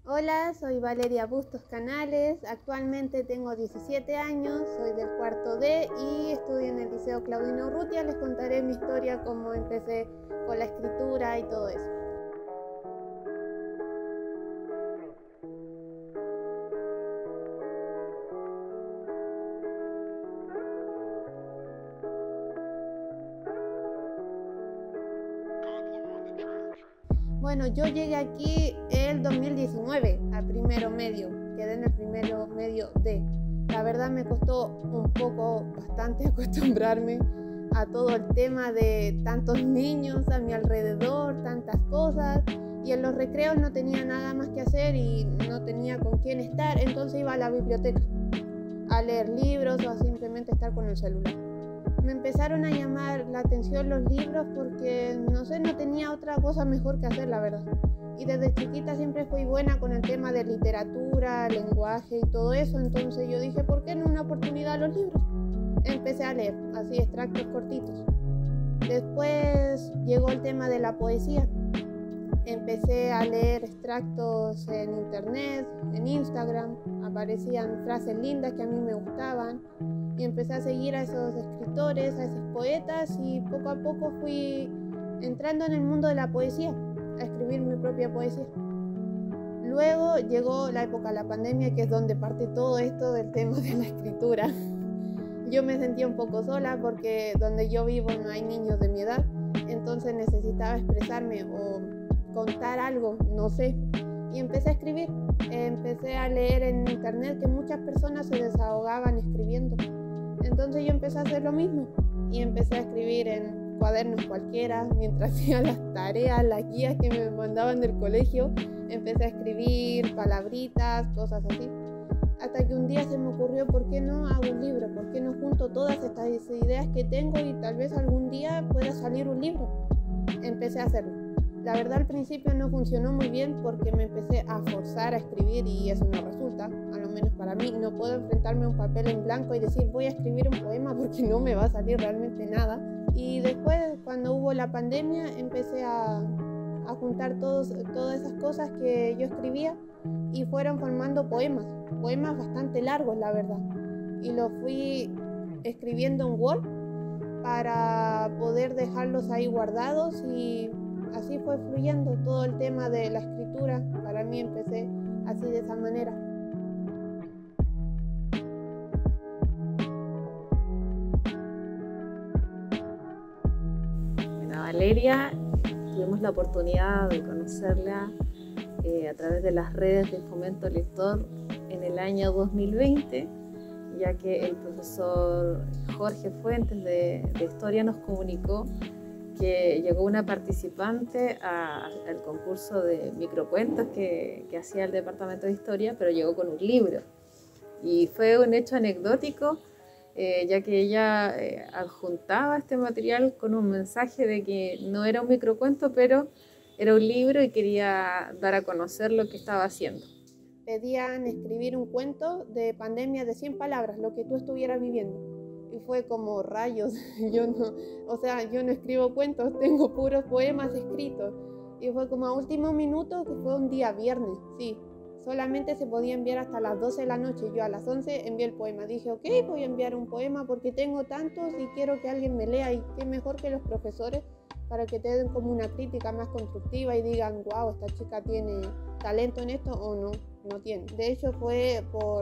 Hola, soy Valeria Bustos Canales, actualmente tengo 17 años, soy del cuarto D y estudio en el Liceo Claudino Urrutia. Les contaré mi historia, cómo empecé con la escritura y todo eso. Bueno, yo llegué aquí el 2019 a primero medio, quedé en el primero medio D. La verdad me costó bastante acostumbrarme a todo el tema de tantos niños a mi alrededor, tantas cosas, y en los recreos no tenía nada más que hacer y no tenía con quién estar, entonces iba a la biblioteca a leer libros o a simplemente estar con el celular. Me empezaron a llamar la atención los libros porque, no sé, no tenía otra cosa mejor que hacer, la verdad. Y desde chiquita siempre fui buena con el tema de literatura, lenguaje y todo eso, entonces yo dije, ¿por qué no una oportunidad a los libros? Empecé a leer, así extractos cortitos. Después llegó el tema de la poesía. Empecé a leer extractos en internet, en Instagram, aparecían frases lindas que a mí me gustaban y empecé a seguir a esos escritores, a esos poetas y poco a poco fui entrando en el mundo de la poesía, a escribir mi propia poesía. Luego llegó la época de la pandemia, que es donde parte todo esto del tema de la escritura. Yo me sentía un poco sola porque donde yo vivo no hay niños de mi edad, entonces necesitaba expresarme o contar algo, no sé, y empecé a escribir. Empecé a leer en internet que muchas personas se desahogaban escribiendo, entonces yo empecé a hacer lo mismo y empecé a escribir en cuadernos cualquiera mientras hacía las tareas, las guías que me mandaban del colegio. Empecé a escribir palabritas, cosas así, hasta que un día se me ocurrió, ¿por qué no hago un libro? ¿Por qué no junto todas estas ideas que tengo y tal vez algún día pueda salir un libro? Empecé a hacerlo. La verdad al principio no funcionó muy bien porque me empecé a forzar a escribir y eso no resulta, a lo menos para mí. No puedo enfrentarme a un papel en blanco y decir voy a escribir un poema porque no me va a salir realmente nada. Y después, cuando hubo la pandemia, empecé a juntar todas esas cosas que yo escribía y fueron formando poemas bastante largos, la verdad. Y los fui escribiendo en Word para poder dejarlos ahí guardados y así fue fluyendo todo el tema de la escritura. Para mí empecé así, de esa manera. Bueno, Valeria, tuvimos la oportunidad de conocerla a través de las redes de Fomento Lector en el año 2020, ya que el profesor Jorge Fuentes de Historia nos comunicó que llegó una participante al concurso de microcuentos que hacía el Departamento de Historia, pero llegó con un libro. Y fue un hecho anecdótico, ya que ella adjuntaba este material con un mensaje de que no era un microcuento, pero era un libro y quería dar a conocer lo que estaba haciendo. Pedían escribir un cuento de pandemia de 100 palabras, lo que tú estuvieras viviendo. Y fue como rayos, yo no escribo cuentos, tengo puros poemas escritos. Y fue como a último minuto, que fue un día viernes, sí. Solamente se podía enviar hasta las 12 de la noche. Yo a las 11 envié el poema. Dije, ok, voy a enviar un poema porque tengo tantos y quiero que alguien me lea. Y qué mejor que los profesores para que te den como una crítica más constructiva y digan, wow, esta chica tiene talento en esto o no tiene. De hecho fue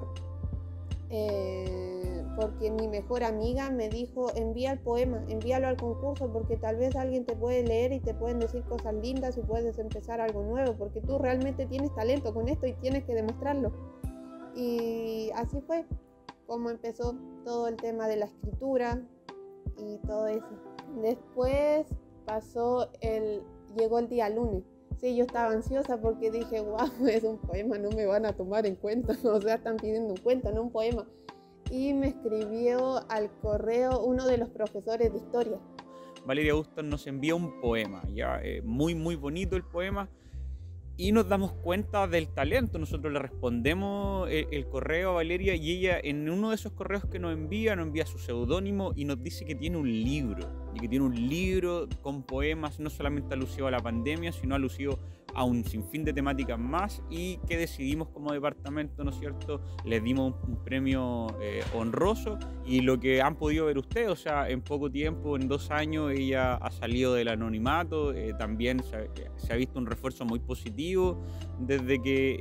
porque mi mejor amiga me dijo, envía el poema, envíalo al concurso porque tal vez alguien te puede leer y te pueden decir cosas lindas y puedes empezar algo nuevo porque tú realmente tienes talento con esto y tienes que demostrarlo. Y así fue como empezó todo el tema de la escritura y todo eso. Después llegó el día lunes. Sí, yo estaba ansiosa porque dije, wow, es un poema, no me van a tomar en cuenta, o sea, están pidiendo un cuento, no un poema. Y me escribió al correo uno de los profesores de historia. Valeria Bustos nos envía un poema, muy bonito el poema, y nos damos cuenta del talento. Nosotros le respondemos el correo a Valeria y ella en uno de esos correos que nos envía su seudónimo y nos dice que tiene un libro, y que tiene un libro con poemas no solamente alusivo a la pandemia, sino alusivo a un sinfín de temáticas más y que decidimos como departamento, ¿no es cierto? Les dimos un premio honroso y lo que han podido ver ustedes, o sea, en poco tiempo, en 2 años, ella ha salido del anonimato, también se ha visto un refuerzo muy positivo desde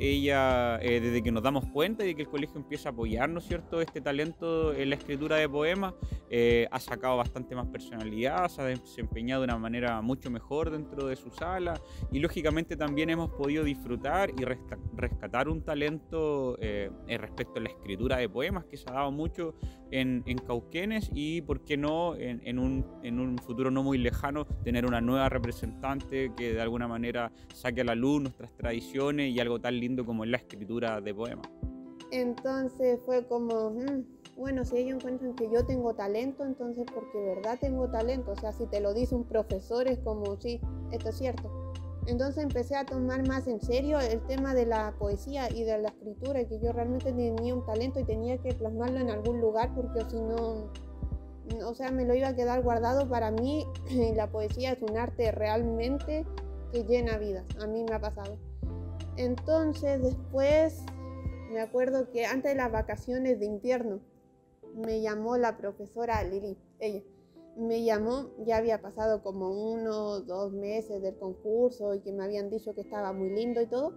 que nos damos cuenta de que el colegio empieza a apoyar, ¿no es cierto?, este talento en la escritura de poemas. Ha sacado bastante más personalidad, se ha desempeñado de una manera mucho mejor dentro de su sala y lógicamente también hemos podido disfrutar y rescatar un talento respecto a la escritura de poemas que se ha dado mucho en Cauquenes y, por qué no, en un futuro no muy lejano, tener una nueva representante que de alguna manera saque a la luz nuestras tradiciones y algo tan lindo como es la escritura de poemas. Entonces fue como, bueno, si ellos encuentran que yo tengo talento, entonces porque de verdad tengo talento, o sea, si te lo dice un profesor es como, sí, esto es cierto. Entonces empecé a tomar más en serio el tema de la poesía y de la escritura, y que yo realmente tenía un talento y tenía que plasmarlo en algún lugar, porque si no, o sea, me lo iba a quedar guardado para mí. La poesía es un arte realmente que llena vidas, a mí me ha pasado. Entonces después me acuerdo que antes de las vacaciones de invierno me llamó la profesora Lili, ella me llamó, ya había pasado como 1 o 2 meses del concurso y que me habían dicho que estaba muy lindo y todo,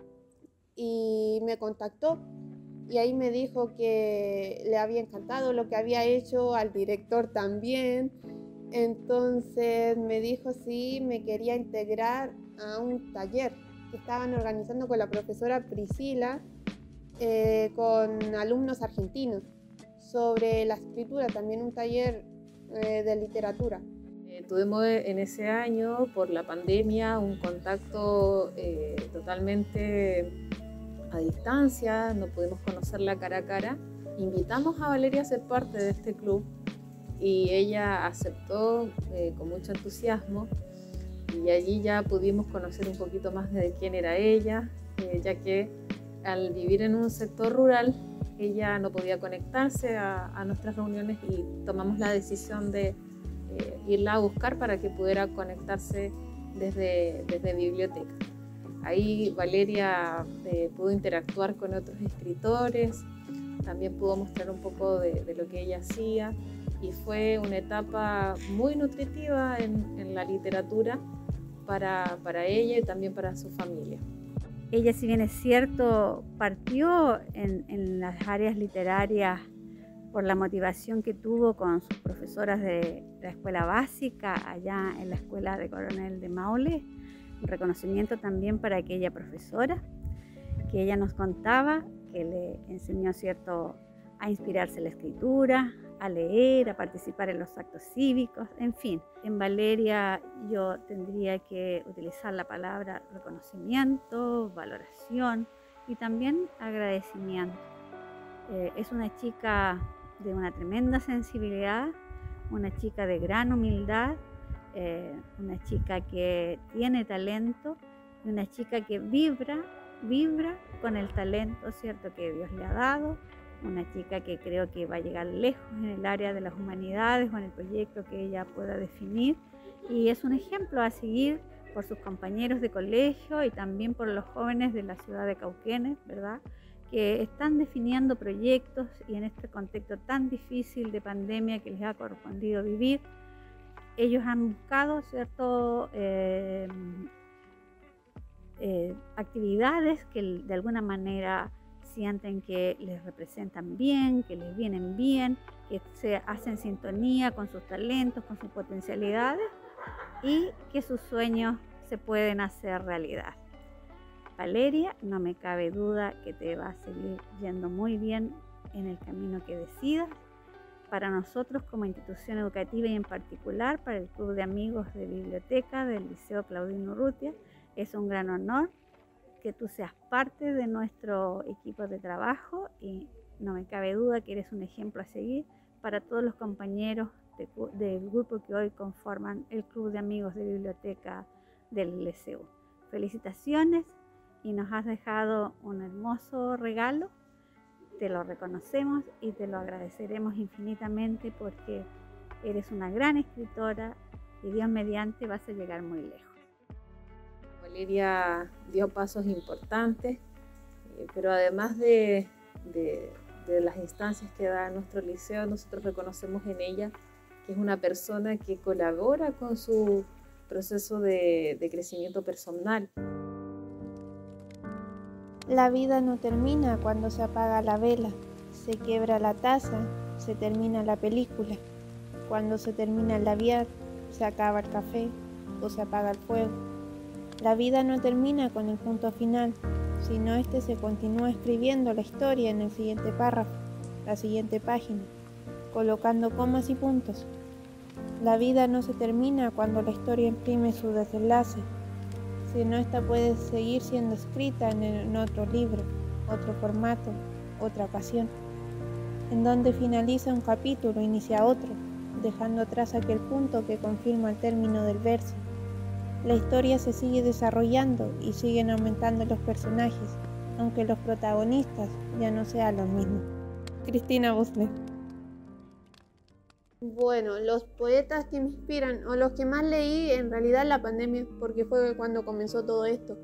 y me contactó y ahí me dijo que le había encantado lo que había hecho, al director también. Entonces me dijo si me quería integrar a un taller que estaban organizando con la profesora Priscila, con alumnos argentinos, sobre la escritura, también un taller de literatura. Tuvimos en ese año, por la pandemia, un contacto totalmente a distancia, no pudimos conocerla cara a cara. Invitamos a Valeria a ser parte de este club y ella aceptó con mucho entusiasmo, y allí ya pudimos conocer un poquito más de quién era ella, ya que al vivir en un sector rural ella no podía conectarse a nuestras reuniones y tomamos la decisión de irla a buscar para que pudiera conectarse desde biblioteca. Ahí Valeria pudo interactuar con otros escritores, también pudo mostrar un poco de lo que ella hacía, y fue una etapa muy nutritiva en la literatura para ella y también para su familia. Ella, si bien es cierto, partió en las áreas literarias por la motivación que tuvo con sus profesoras de la escuela básica allá en la escuela de Coronel de Maule. Un reconocimiento también para aquella profesora que ella nos contaba que le enseñó, cierto, a inspirarse en la escritura, a leer, a participar en los actos cívicos, en fin. En Valeria yo tendría que utilizar la palabra reconocimiento, valoración y también agradecimiento. Es una chica de una tremenda sensibilidad, una chica de gran humildad, una chica que tiene talento y una chica que vibra con el talento, cierto, que Dios le ha dado. Una chica que creo que va a llegar lejos en el área de las humanidades o en el proyecto que ella pueda definir, y es un ejemplo a seguir por sus compañeros de colegio y también por los jóvenes de la ciudad de Cauquenes, ¿verdad?, que están definiendo proyectos, y en este contexto tan difícil de pandemia que les ha correspondido vivir, ellos han buscado, ¿cierto?, actividades que de alguna manera sienten que les representan bien, que les vienen bien, que se hacen sintonía con sus talentos, con sus potencialidades, y que sus sueños se pueden hacer realidad. Valeria, no me cabe duda que te va a seguir yendo muy bien en el camino que decidas. Para nosotros como institución educativa y en particular para el Club de Amigos de Biblioteca del Liceo Claudino Urrutia, es un gran honor que tú seas parte de nuestro equipo de trabajo, y no me cabe duda que eres un ejemplo a seguir para todos los compañeros del grupo que hoy conforman el Club de Amigos de Biblioteca del LCU. Felicitaciones, y nos has dejado un hermoso regalo. Te lo reconocemos y te lo agradeceremos infinitamente, porque eres una gran escritora y Dios mediante vas a llegar muy lejos. Valeria dio pasos importantes, pero además de las instancias que da nuestro liceo, nosotros reconocemos en ella que es una persona que colabora con su proceso de crecimiento personal. La vida no termina cuando se apaga la vela, se quiebra la taza, se termina la película. Cuando se termina el labial, se acaba el café o se apaga el fuego. La vida no termina con el punto final, sino se continúa escribiendo la historia en el siguiente párrafo, la siguiente página, colocando comas y puntos. La vida no se termina cuando la historia imprime su desenlace, sino puede seguir siendo escrita en otro libro, otro formato, otra ocasión, en donde finaliza un capítulo, inicia otro, dejando atrás aquel punto que confirma el término del verso. La historia se sigue desarrollando y siguen aumentando los personajes, aunque los protagonistas ya no sean los mismos. Cristina Busler. Bueno, los poetas que me inspiran, o los que más leí en realidad en la pandemia, porque fue cuando comenzó todo esto.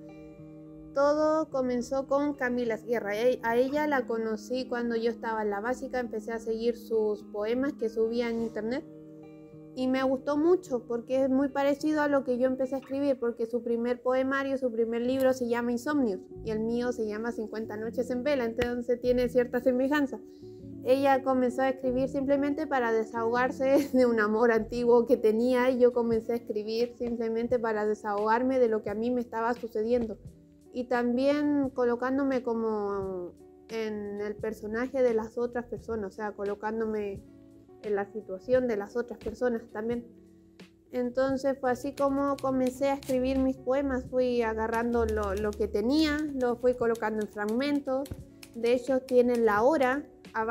Todo comenzó con Camila Sierra. A ella la conocí cuando yo estaba en la básica, empecé a seguir sus poemas que subía en internet. Y me gustó mucho porque es muy parecido a lo que yo empecé a escribir, porque su primer poemario, su primer libro se llama Insomnios y el mío se llama 50 noches en vela, entonces tiene cierta semejanza. Ella comenzó a escribir simplemente para desahogarse de un amor antiguo que tenía y yo comencé a escribir simplemente para desahogarme de lo que a mí me estaba sucediendo y también colocándome como en el personaje de las otras personas, o sea, colocándome en la situación de las otras personas también. Entonces fue así como comencé a escribir mis poemas, fui agarrando lo que tenía, lo fui colocando en fragmentos. De hecho tienen la hora,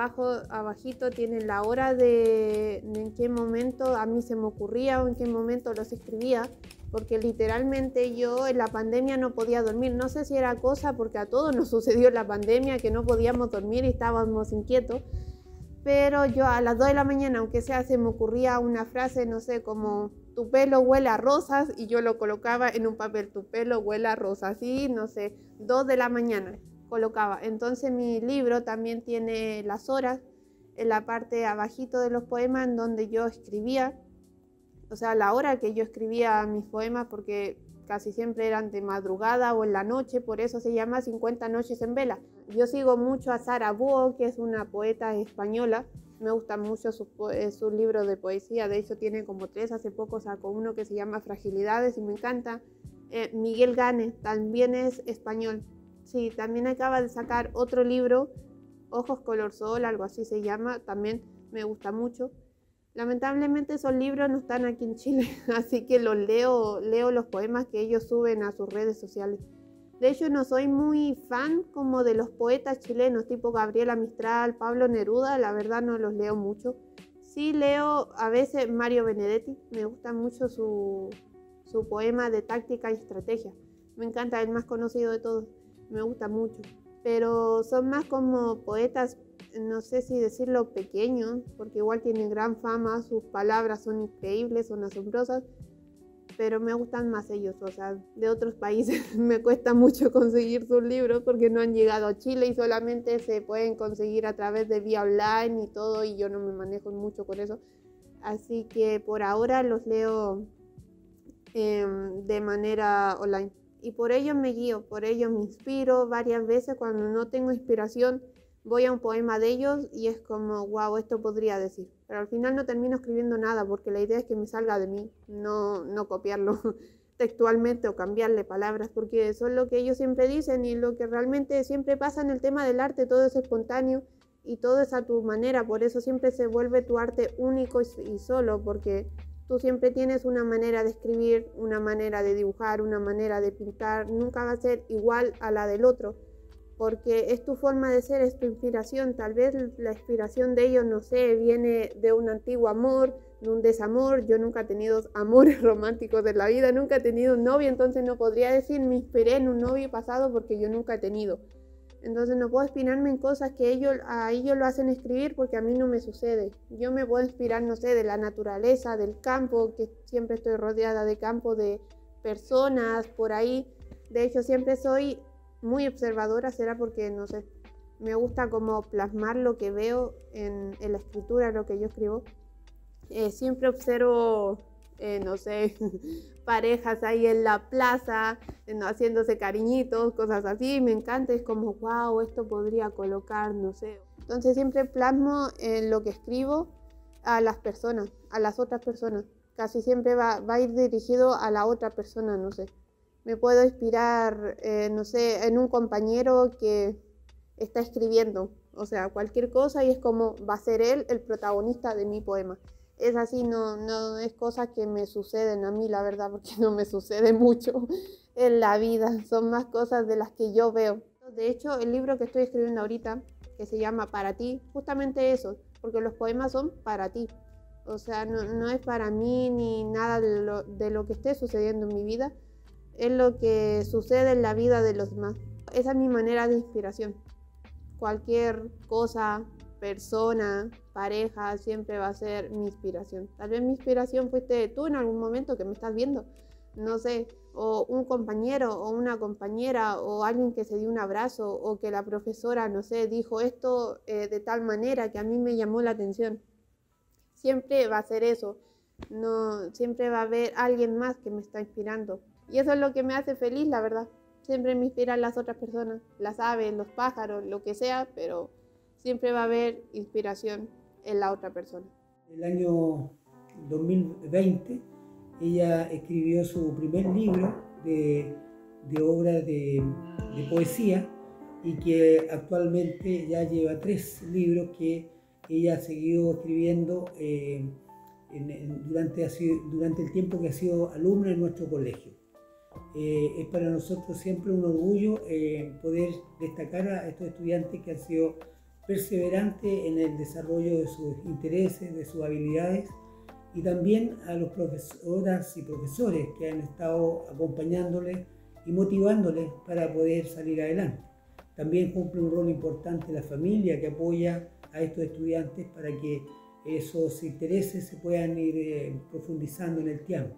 abajito tienen la hora de en qué momento a mí se me ocurría o en qué momento los escribía, porque literalmente yo en la pandemia no podía dormir. No sé si era cosa porque a todos nos sucedió en la pandemia que no podíamos dormir y estábamos inquietos. Pero yo a las 2 de la mañana, aunque sea, se me ocurría una frase, no sé, como tu pelo huele a rosas, y yo lo colocaba en un papel, tu pelo huele a rosas, así, no sé, 2 de la mañana colocaba. Entonces mi libro también tiene las horas en la parte abajito de los poemas en donde yo escribía, o sea, la hora que yo escribía mis poemas, porque casi siempre eran de madrugada o en la noche, por eso se llama 50 noches en vela. Yo sigo mucho a Sara Buo, que es una poeta española, me gustan mucho sus libros de poesía, de hecho tiene como 3, hace poco sacó uno que se llama Fragilidades y me encanta. Miguel Gane, también es español, sí, también acaba de sacar otro libro, Ojos color sol, algo así se llama, también me gusta mucho. Lamentablemente esos libros no están aquí en Chile, así que los leo los poemas que ellos suben a sus redes sociales. De hecho, no soy muy fan como de los poetas chilenos, tipo Gabriela Mistral, Pablo Neruda, la verdad no los leo mucho. Sí leo a veces Mario Benedetti, me gusta mucho su poema de táctica y estrategia. Me encanta, el más conocido de todos, me gusta mucho. Pero son más como poetas, no sé si decirlo pequeños, porque igual tienen gran fama, sus palabras son increíbles, son asombrosas, pero me gustan más ellos, o sea, de otros países me cuesta mucho conseguir sus libros porque no han llegado a Chile y solamente se pueden conseguir a través de vía online y todo, y yo no me manejo mucho con eso, así que por ahora los leo de manera online. Y por ello me guío, por ello me inspiro varias veces. Cuando no tengo inspiración voy a un poema de ellos y es como, wow, esto podría decir. Pero al final no termino escribiendo nada porque la idea es que me salga de mí, no copiarlo textualmente o cambiarle palabras, porque eso es lo que ellos siempre dicen y lo que realmente siempre pasa en el tema del arte, todo es espontáneo y todo es a tu manera, por eso siempre se vuelve tu arte único y solo, porque tú siempre tienes una manera de escribir, una manera de dibujar, una manera de pintar, nunca va a ser igual a la del otro, porque es tu forma de ser, es tu inspiración. Tal vez la inspiración de ellos, no sé, viene de un antiguo amor, de un desamor. Yo nunca he tenido amores románticos de la vida, nunca he tenido un novio, entonces no podría decir me inspiré en un novio pasado porque yo nunca he tenido. Entonces no puedo inspirarme en cosas que a ellos lo hacen escribir porque a mí no me sucede. Yo me puedo inspirar, no sé, de la naturaleza, del campo, que siempre estoy rodeada de campo, de personas por ahí. De hecho, siempre soy muy observadora, será porque, no sé, me gusta como plasmar lo que veo en la escritura, lo que yo escribo. Siempre observo, no sé, parejas ahí en la plaza, haciéndose cariñitos, cosas así. Me encanta, es como, wow, esto podría colocar, no sé. Entonces siempre plasmo en lo que escribo a las personas, a las otras personas. Casi siempre va a ir dirigido a la otra persona, no sé. Me puedo inspirar, no sé, en un compañero que está escribiendo, o sea, cualquier cosa, y es como va a ser él el protagonista de mi poema. Es así, no es cosas que me suceden a mí, la verdad, porque no me sucede mucho en la vida, son más cosas de las que yo veo. De hecho, el libro que estoy escribiendo ahorita, que se llama Para ti, justamente eso, porque los poemas son para ti. O sea, no es para mí ni nada de lo que esté sucediendo en mi vida, es lo que sucede en la vida de los demás. Esa es mi manera de inspiración. Cualquier cosa, persona, pareja, siempre va a ser mi inspiración. Tal vez mi inspiración fuiste tú en algún momento que me estás viendo, no sé, o un compañero o una compañera o alguien que se dio un abrazo o que la profesora, no sé, dijo esto de tal manera que a mí me llamó la atención. Siempre va a ser eso, no, siempre va a haber alguien más que me está inspirando. Y eso es lo que me hace feliz, la verdad. Siempre me inspiran las otras personas, las aves, los pájaros, lo que sea, pero siempre va a haber inspiración en la otra persona. En el año 2020 ella escribió su primer libro de obras de poesía, y que actualmente ya lleva 3 libros que ella ha seguido escribiendo durante el tiempo que ha sido alumna en nuestro colegio. Es para nosotros siempre un orgullo poder destacar a estos estudiantes que han sido perseverantes en el desarrollo de sus intereses, de sus habilidades, y también a los profesoras y profesores que han estado acompañándoles y motivándoles para poder salir adelante. También cumple un rol importante la familia, que apoya a estos estudiantes para que esos intereses se puedan ir profundizando en el tiempo.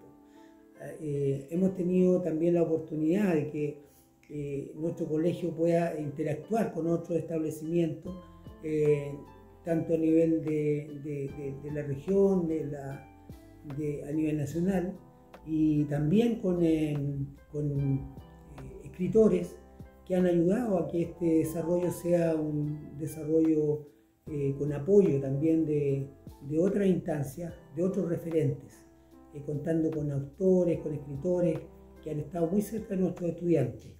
Hemos tenido también la oportunidad de que nuestro colegio pueda interactuar con otros establecimientos, tanto a nivel de la región, a nivel nacional, y también con escritores que han ayudado a que este desarrollo sea un desarrollo con apoyo también de otras instancias, de otros referentes, contando con autores, con escritores que han estado muy cerca de nuestros estudiantes.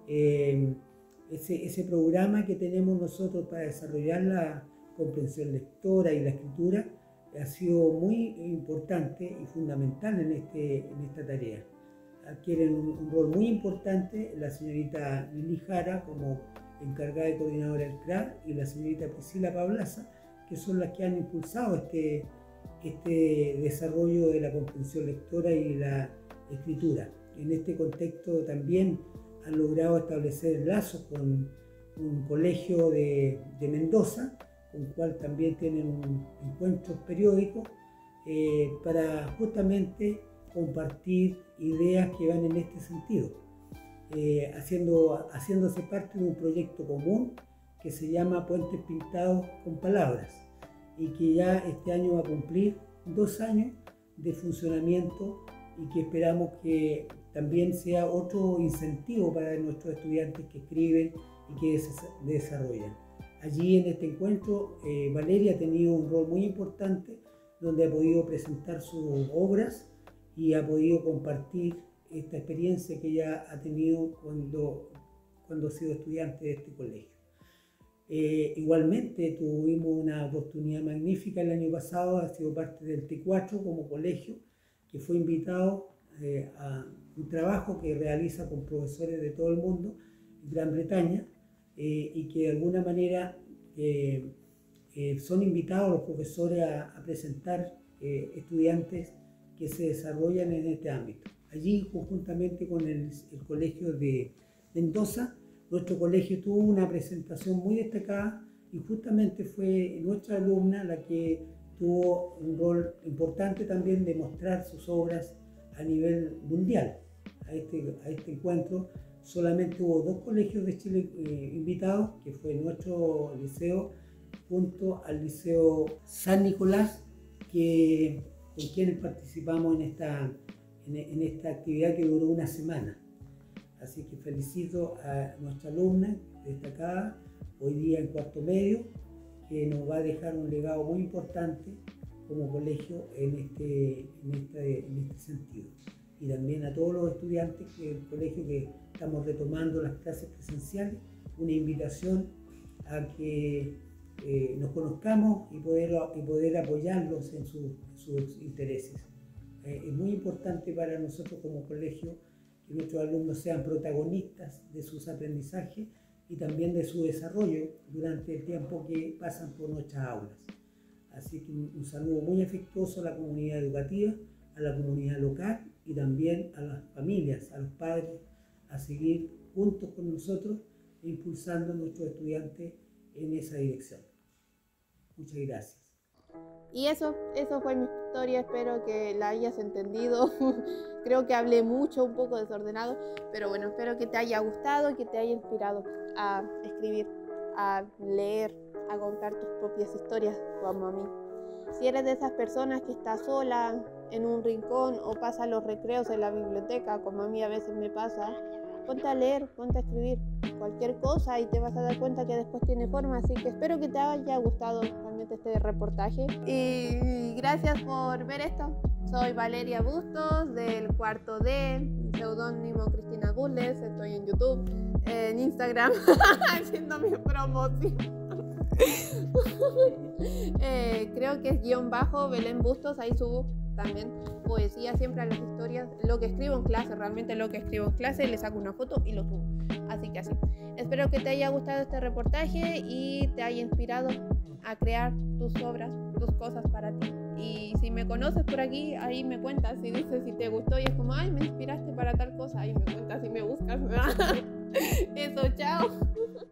Ese programa que tenemos nosotros para desarrollar la comprensión lectora y la escritura ha sido muy importante y fundamental en esta tarea. Adquieren un rol muy importante la señorita Lili Jara como encargada de coordinadora del CRA y la señorita Priscila Pablaza, que son las que han impulsado este desarrollo de la comprensión lectora y la escritura. En este contexto también han logrado establecer lazos con un colegio de Mendoza, con el cual también tienen encuentros periódicos para justamente compartir ideas que van en este sentido, haciéndose parte de un proyecto común que se llama Puentes Pintados con Palabras, y que ya este año va a cumplir 2 años de funcionamiento, y que esperamos que también sea otro incentivo para nuestros estudiantes que escriben y que desarrollan. Allí en este encuentro Valeria ha tenido un rol muy importante, donde ha podido presentar sus obras y ha podido compartir esta experiencia que ella ha tenido cuando ha sido estudiante de este colegio. Igualmente tuvimos una oportunidad magnífica el año pasado, ha sido parte del T4 como colegio, que fue invitado a un trabajo que realiza con profesores de todo el mundo, Gran Bretaña, y que de alguna manera son invitados los profesores a presentar estudiantes que se desarrollan en este ámbito. Allí, conjuntamente con el colegio de Mendoza, nuestro colegio tuvo una presentación muy destacada, y justamente fue nuestra alumna la que tuvo un rol importante también de mostrar sus obras a nivel mundial. A este encuentro solamente hubo 2 colegios de Chile invitados, que fue nuestro liceo junto al Liceo San Nicolás, con quienes participamos en esta actividad que duró una semana. Así que felicito a nuestra alumna destacada, hoy día en cuarto medio, que nos va a dejar un legado muy importante como colegio en este sentido. Y también a todos los estudiantes del colegio que estamos retomando las clases presenciales, una invitación a que nos conozcamos y poder apoyarlos en sus intereses. Es muy importante para nosotros como colegio que nuestros alumnos sean protagonistas de sus aprendizajes y también de su desarrollo durante el tiempo que pasan por nuestras aulas. Así que un saludo muy afectuoso a la comunidad educativa, a la comunidad local y también a las familias, a los padres, a seguir juntos con nosotros e impulsando a nuestros estudiantes en esa dirección. Muchas gracias. Y eso fue mi historia, espero que la hayas entendido. Creo que hablé mucho, un poco desordenado, pero bueno, espero que te haya gustado, que te haya inspirado a escribir, a leer, a contar tus propias historias como a mí. Si eres de esas personas que está sola en un rincón o pasa los recreos en la biblioteca, como a mí a veces me pasa, ponte a leer, ponte a escribir cualquier cosa y te vas a dar cuenta que después tiene forma. Así que espero que te haya gustado realmente este reportaje y gracias por ver esto. Soy Valeria Bustos del cuarto D, seudónimo Cristina Gulles. Estoy en YouTube, en Instagram haciendo mi promoción. Creo que es _ Belén Bustos, ahí subo también poesía siempre a las historias, lo que escribo en clase, realmente lo que escribo en clase, le saco una foto y lo subo, así que así. Espero que te haya gustado este reportaje y te haya inspirado a crear tus obras, tus cosas para ti. Y si me conoces por aquí, ahí me cuentas, si dices si te gustó y es como, ay, me inspiraste para tal cosa, ahí me cuentas y me buscas. Eso, chao.